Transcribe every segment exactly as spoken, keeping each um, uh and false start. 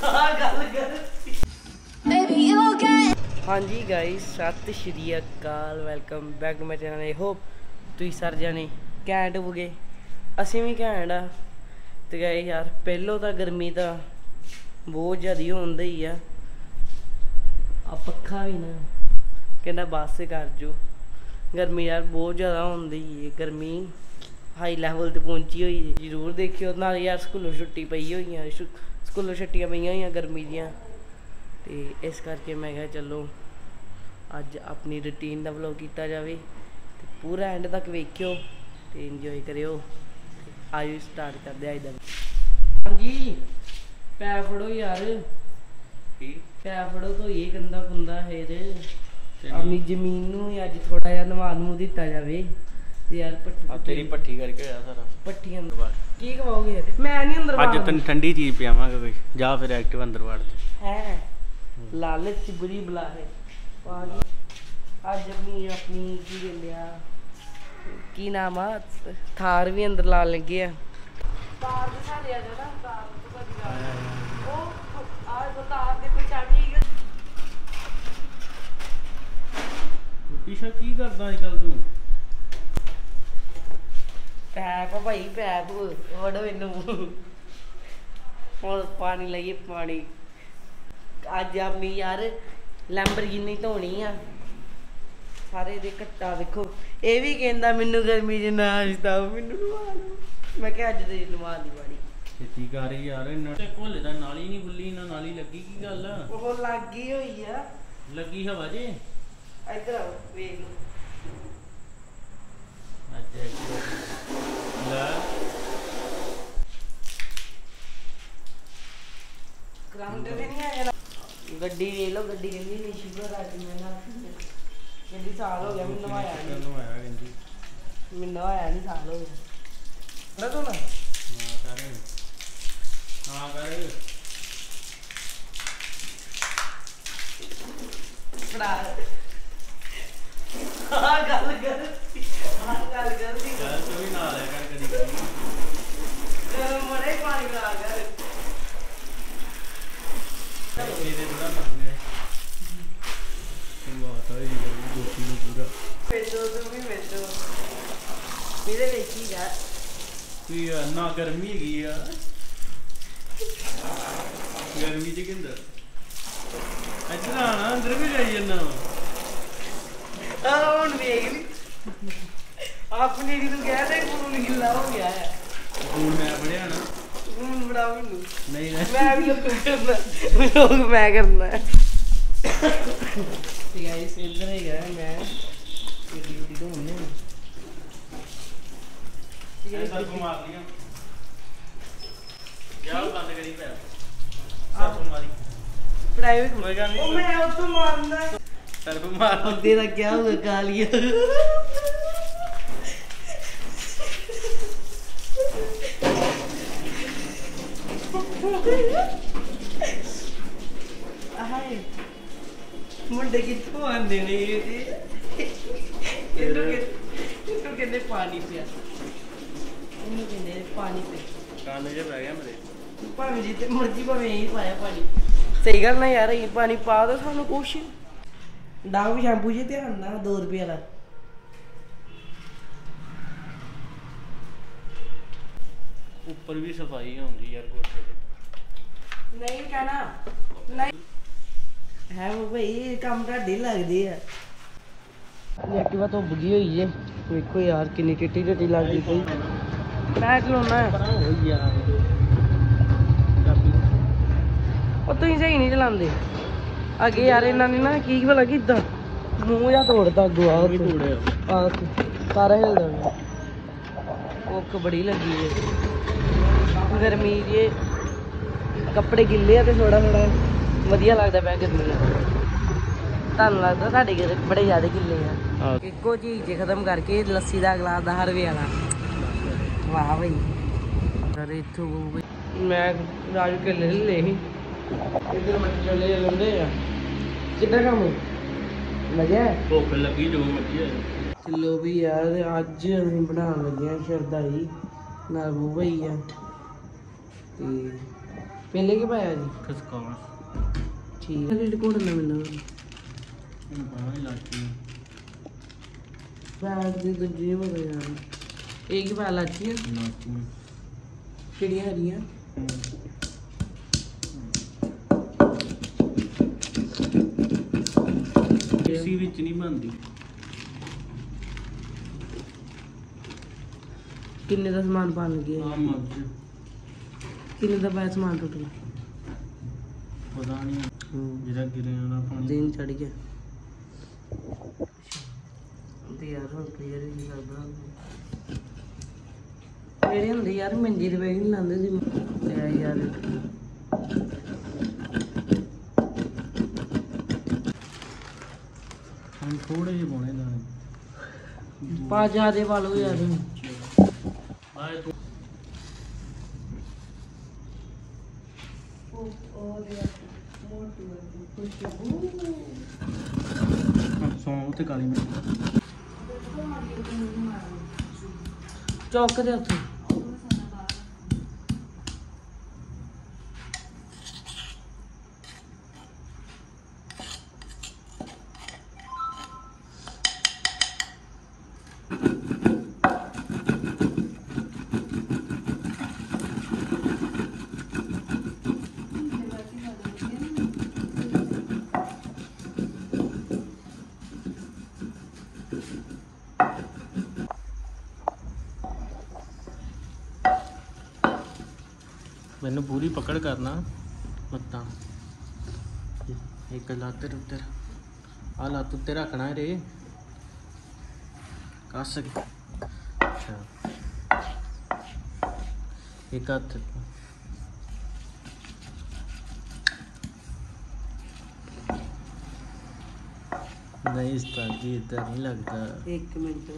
हाँ जी गाइस सत श्री अकाल welcome back to my channel. I hope तुम सारे जाने घैंट हो गए, असीं भी घैंट आ। तो गाइस यार पहलों तो गर्मी तो बहुत ज़्यादा होंदी ही आ, पक्खा भी ना कहना बस कर जो। गर्मी यार बहुत ज़्यादा होंदी है, गर्मी हाई लैवल ते पहुंची हुई है। जरूर देखियो ना यार स्कूलों छुट्टी पई हुई है, स्कूलों छुट्टियां पई हुई गर्मी दियां, तो इस करके मैं कहा चलो अज अपनी रूटीन का व्लॉग किया जाए। तो पूरा एंड तक वेखियो तो इंजॉय करियो। आयो स्टार्ट कर दे अज का। हाँ जी पै फड़ो यार, पै फड़ो तो ये गंदा कुंदा है अपनी जमीन नूं अज थोड़ा जिहा नवा नू दिता जाए। यार पट्टी तेरी पट्टी करके आया सारा पट्टी अंदर की खवाओगे यार? मैं नहीं अंदर अज तेन ठंडी चीज पियावांगा कोई, जा फिर एक्टिव अंदर वाड़ है लालच बुरी बला है। अज अपनी अपनी की कहते हैं की नाम आ थार भी अंदर ला लगे आ। पीछा की करदा अजकल तू? पैप भाई पैप वड़ो इनू और पानी लाइए पानी। अज अपनी यार लैम्बरगिनी धोनी आ, सारे दे कट्टा देखो। ये भी कहता मैनू गर्मी च नाश्ता मैनू नवा लो, मैं क्या अज ते नवा दी बाड़ी खेती कर यार। घोले दा नाली नहीं खुली ना नाली लगी की गल? वो लगी हुई आ, लगी हवा जे इधर आओ वेख लो। गड्डी ले लो, गड्डी कहती नहीं शुगर अज मैं ना कहती साल हो गया मैं नवाया नहीं, मैं नवाया नहीं साल हो गया ना। तो ना हाँ कर फड़ा हाँ गल कर हाँ गल कर दी चल तू भी ना ले कर कदी कदी गरम मरे पानी ला कर तेरे बड़ा मन है तुम आता ही दोस्ती नु पूरा बेचो तुम भी बेचो मेरे देखी जा तू यार ना गर्मी हैगी यार, गर्मी च किंदा इधर आना अंदर भी जाई जन्ना ਹੁਣ ਵੇਖ ਲਈ ਆਪਣੀ ਨੂੰ ਕਹਿ ਦੇ ਫੋਨ ਗਿੱਲਾ ਹੋ ਗਿਆ ਹੈ। ਫੋਨ ਮੈਂ ਫੜਿਆ ਨਾ, ਫੋਨ ਫੜਾ ਮੈਨੂੰ। ਨਹੀਂ ਮੈਂ ਵੀ ਲੋਕ ਕਰਨਾ ਲੋਕ ਮੈਂ ਕਰਨਾ ਤੇ ਗਾਇਸ ਇੱਧਰ ਹੀ ਗਿਆ ਮੈਂ ਇਹ ਡਿਊਟੀ ਤੋਂ ਹੁੰਨੇ ਇਹ ਸਭ ਮਾਰ ਲੀਆਂ ਜਾ ਬੰਦ ਕਰੀ ਪਿਆ ਆਪ ਮਾਰੀ ਪ੍ਰਾਈਵੇਟ ਕੋਈ ਗੱਲ ਨਹੀਂ। ਉਹ ਮੈਂ ਉੱਥੋਂ ਮਾਰਨਾ ਸਰ ਮਾਰ तेरा क्या होगा कालिया मुंडे कितों आंदे ने ये इन्हों के इन्हों कहते पानी पिया, इन्हों कहते पानी पे कान जे पै गया मेरे भावें जिते मर्जी भावें यही पाया पानी। सही गल ना यार, यही पानी पा दो सानू कुछ डाव शैम्पू जी ध्यान ना दो रुपये वाला। ऊपर भी सफाई होंगी यार कोठे पे नहीं कहना नहीं है वो भाई काम ढाडी लगदी है। एक्टिवा तो बुगी हुई है देखो यार किन्नी टिट्टी टिट्टी लगदी पई। मैं चलाउना ਉਹ ਤੁਸੀਂ ਸਹੀ ਨਹੀਂ ਚਲਾਉਂਦੇ ਅੱਗੇ ਯਾਰ ਇਹਨਾਂ ਨੇ ਨਾ ਕੀ ਭਲਾ ਕੀਤਾ ਮੂੰਹ ਜਾਂ ਤੋੜਦਾ ਅੱਗੋਂ ਆ ਤੋੜਿਆ ਆ ਸਾਰਾ ਹਿਲਦਾ ਗਿਆ। ਭੁੱਖ ਬੜੀ ਲੱਗੀ ਹੈ ਗਰਮੀ ਜੇ ਕੱਪੜੇ ਗਿੱਲੇ ਆ ਤੇ ਥੋੜਾ ਥੋੜਾ ਵਧੀਆ ਲੱਗਦਾ ਪਿਆ ਗਰਮੀ ਨਾਲ। ਤੁਹਾਨੂੰ ਲੱਗਦਾ ਸਾਡੇ ਘਰ ਬੜੇ ਜ਼ਿਆਦਾ ਗਿੱਲੇ ਆ। ਇੱਕੋ ਚੀਜ਼ ਜੇ ਖਤਮ ਕਰਕੇ ਲੱਸੀ ਦਾ ਗਲਾਸ ਦਸ ਰੁਪਏ ਵਾਲਾ। ਵਾਹ ਬਈ ਸਰ ਇੱਥੋਂ ਮੈਂ ਰਾਜੂ ਕੇਲੇ ਲੈ ਸੀ इधर मटर चले लंदे आ कितना काम मजा है भुख लगी जो मर्जी है। चलो भी यार अज असीं बनाउण लगे आ शरदाई नाल बू भई आ ते ਪਹਿਲੇ ਕੀ ਪਾਇਆ ਜੀ? ਖਸਕਾਸ। ਠੀਕ ਹੈ ਰੇਟ ਘੋੜਨਾ ਮੈਨੂੰ ਹੁਣ ਪਾਵਾਂ ਇਲਾਚੀ। ਬੈਟ ਦੀ ਦੂਜੀ ਨਹੀਂ ਪਤਾ ਯਾਰ ਇਹ ਕੀ ਪਾਇਆ ਲਾਚੀਆਂ ਇਲਾਚੀ ਕਿਹੜੀਆਂ ਹਰੀਆਂ ਇਸੀ ਵਿੱਚ ਨਹੀਂ ਬਣਦੀ। ਕਿੰਨੇ ਦਾ ਸਮਾਨ ਪਾਣ ਲੱਗੇ ਆ ਮਰਜ਼ ਕਿੰਨੇ ਦਾ ਪਾਇਆ ਸਮਾਨ ਟੋਟਲ ਪਤਾ ਨਹੀਂ ਜਿਹੜਾ ਗਿਰਿਆ ਵਾਲਾ ਪਾਣੀ ਦਿਨ ਚੜ ਗਿਆ ਤੇ ਯਾਰ ਹੁਣ ਕਲੀਅਰ ਹੀ ਕਰਦਾ ਮੇਰੇ ਹੁੰਦੇ ਯਾਰ ਮੰਜੀ ਦੇ ਬੈਗ ਨਹੀਂ ਲਾਉਂਦੇ ਸੀ ਤੇ ਯਾਰ ਹੁਣ ਥੋੜੇ ਜਿਹੇ ਪਾਉਣੇ ਦਾਣੇ ਪਾ ਜਿਆਦੇ ਪਾ ਲਓ ਯਾਰ ਆਏ ਤੂੰ ਸੌਂ ਤੇ ਕਾਲੀ ਮਿਰਚ ਚੌਕ ਦੇ ਉੱਥੇ ਮੈਨੂੰ ਪੂਰੀ ਪਕੜ ਕਰਨਾ ਮੱਤਾਂ ਇੱਕ ਲੱਤ ਉੱਤੇ ਆ ਲੱਤ ਉੱਤੇ ਰੱਖਣਾ ਹੈ ਰੇ ਕੱਸ ਕੇ ਅੱਛਾ ਇੱਕ ਹੱਥ नहीं उस्ताद जी इतना नहीं लगता एक मिनट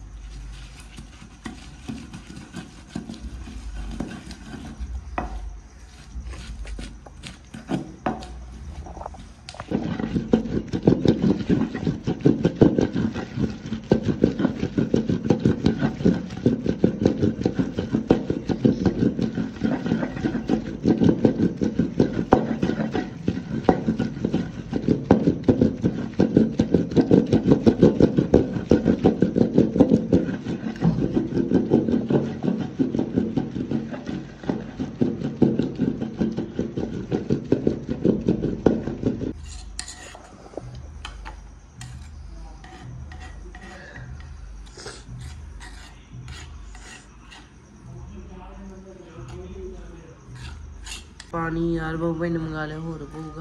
पानी यार बाबू भाई ने मंगा लिया होर पऊगा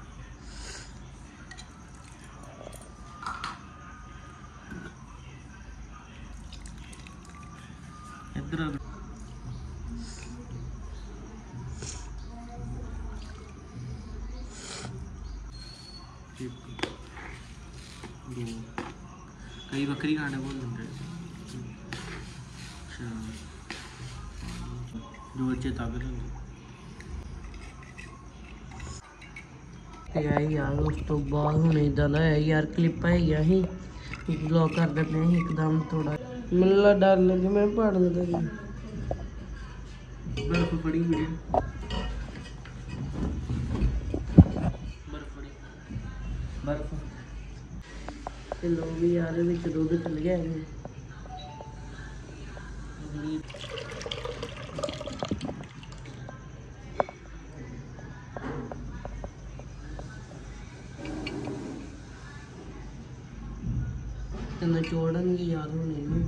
इधर कई बकरी खाने बोल देंगे अच्छा जो बच्चे ताकत होंगे ਤੇ ਆਈ ਯਾਰ ਉਸ ਤੋਂ ਬਾਅਦ ਹੁਣ ਇਦਾਂ ਦਾ ਹੈ ਯਾਰ ਕਲਿੱਪ ਹੈਗੀਆਂ ਸੀ ਵਲੌਗ ਕਰਦੇ ਪਏ ਸੀ ਇੱਕਦਮ ਥੋੜਾ ਮੈਨੂੰ ਲੱਗਾ ਡਰ ਲੱਗੇ ਮੈਂ ਪਹਾੜ ਲੱਗਾ ਸੀ बर्फ पड़ी हुई है बर्फ पड़ी बर्फ ਤੇ ਲੋ ਵੀ ਯਾਰ ਇਹਦੇ ਵਿੱਚ ਦੁੱਧ ਚੱਲ ਗਿਆ ਹੈ ਤੇ ਨਿਚੋੜਨਗੇ ਯਾਰ ਹੁਣ ਇਹਨੂੰ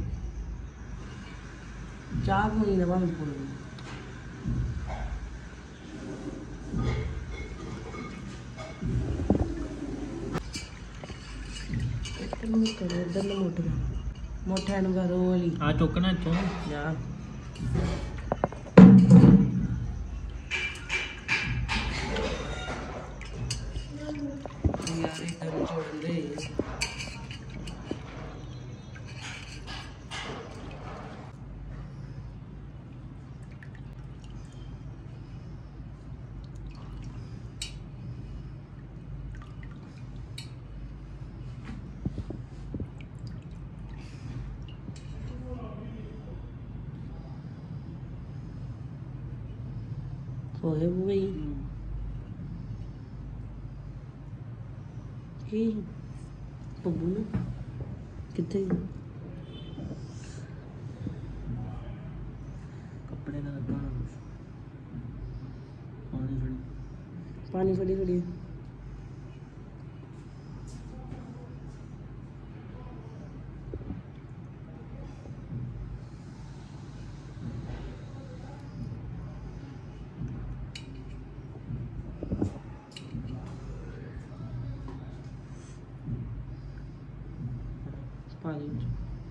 ਚਾਹ ਪੂਣੀ ਦਾ ਭਾਵੇਂ ਪੂਣੀ ਇਹਨੂੰ ਕਰੋ ਇਧਰ ਨੂੰ ਮੋਟਾ ਮੋਟਾ ਨੂੰ ਕਰੋ ਵਾਲੀ आ चुकना इतों ਜਾ ਯਾਰ ਇਹ ਤਾਂ ਨਿਚੋੜਦੇ ਹੋ ਗਿਆ ਬੂਆ ਜੀ ਕੀ ਬੱਬੂ ਨੂੰ ਕਿੱਥੇ ਕੱਪੜੇ ਦਾ ਲੱਗਾ ਹੋਣਾ ਕੁਛ ਪਾਣੀ ਫੜੀ ਪਾਣੀ ਫੜੀ ਫੜੀ ਪਾਣੀ ਵਿੱਚ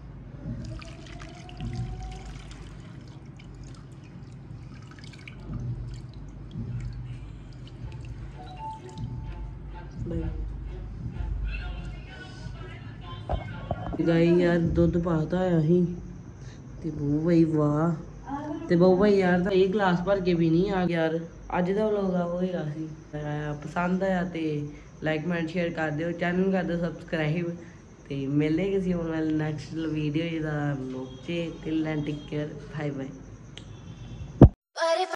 ਗਾਈ ਯਾਰ ਦੁੱਧ ਪਾਤਾ ਹੋਇਆ ਸੀ ਤੇ ਬਹੂ ਭਾਈ ਵਾਹ ਤੇ ਬਹੂ ਭਾਈ ਯਾਰ ਤਾਂ ਇਹ ਗਲਾਸ ਭਰ ਕੇ ਵੀ ਨਹੀਂ ਆ ਗਿਆ ਯਾਰ ਅੱਜ ਦਾ ਵਲੋਗ ਆ ਹੋਏਗਾ ਸੀ ਪਸੰਦ ਆਇਆ ਤੇ ਲਾਈਕ ਕਮੈਂਟ ਸ਼ੇਅਰ ਕਰ ਦਿਓ ਚੈਨਲ ਕਰ ਦਿਓ ਸਬਸਕ੍ਰਾਈਬ ਤੇ ਮਿਲਦੇ ਕਿਸੇ ਹੋਰ ਨਾਲ ਨੈਕਸਟ ਵੀਡੀਓ ਦਾ ਵਲੋਗ ਚ till end take care bye bye.